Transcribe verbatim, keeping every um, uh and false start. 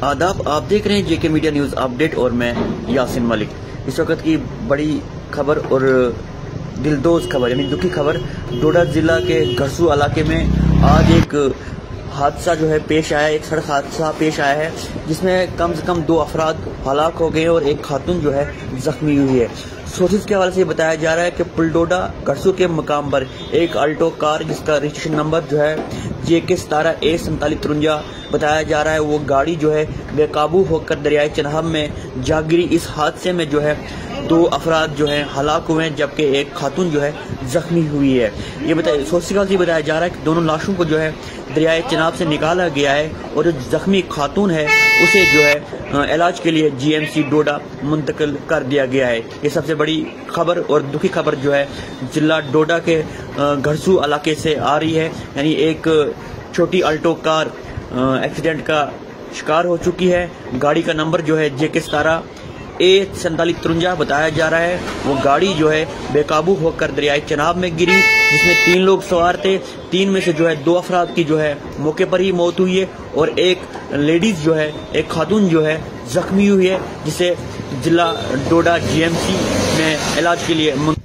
आदाब, आप देख रहे हैं जेके मीडिया न्यूज अपडेट और मैं यासिन मलिक। इस वक्त की बड़ी खबर और दिलदोज खबर यानी दुखी खबर, डोडा जिला के घरसू इलाके में आज एक हादसा जो है पेश आया, एक सड़क हादसा पेश आया है जिसमें कम से कम दो अफराद हलाक हो गए और एक खातून जो है जख्मी हुई है। सोर्सेज के हवाले से बताया जा रहा है कि पुलडोडा घरसू के मकाम पर एक अल्टो कार जिसका रजिस्ट्रेशन नंबर जो है जे के सतारह ए सैंतालीस तिरंजा बताया जा रहा है, वो गाड़ी जो है बेकाबू होकर दरियाई चनाब में जा गिरी। इस हादसे में जो है दो अफराद जो है हलाक हुए हैं जबकि एक खातून जो है जख्मी हुई है। ये बताया सोर्सेज से बताया जा रहा है कि दोनों लाशों को जो है दरियाई चनाब से निकाला गया है और जो जख्मी खातून है उसे जो है इलाज के लिए जी एम सी डोडा मुंतकिल कर दिया गया है। ये सबसे बड़ी खबर और दुखी खबर जो है जिला डोडा के घरसू इलाके से आ रही है। यानी एक छोटी अल्टो कार एक्सीडेंट का शिकार हो चुकी है। गाड़ी का नंबर जो है जे के सतारह ए सैंतालीस तिरंजा बताया जा रहा है। वो गाड़ी जो है बेकाबू होकर दरियाई चनाब में गिरी जिसमें तीन लोग सवार थे। तीन में से जो है दो अफराद की जो है मौके पर ही मौत हुई है और एक लेडीज जो है एक खातून जो है जख्मी हुई है जिसे जिला डोडा जी एम सी में इलाज के लिए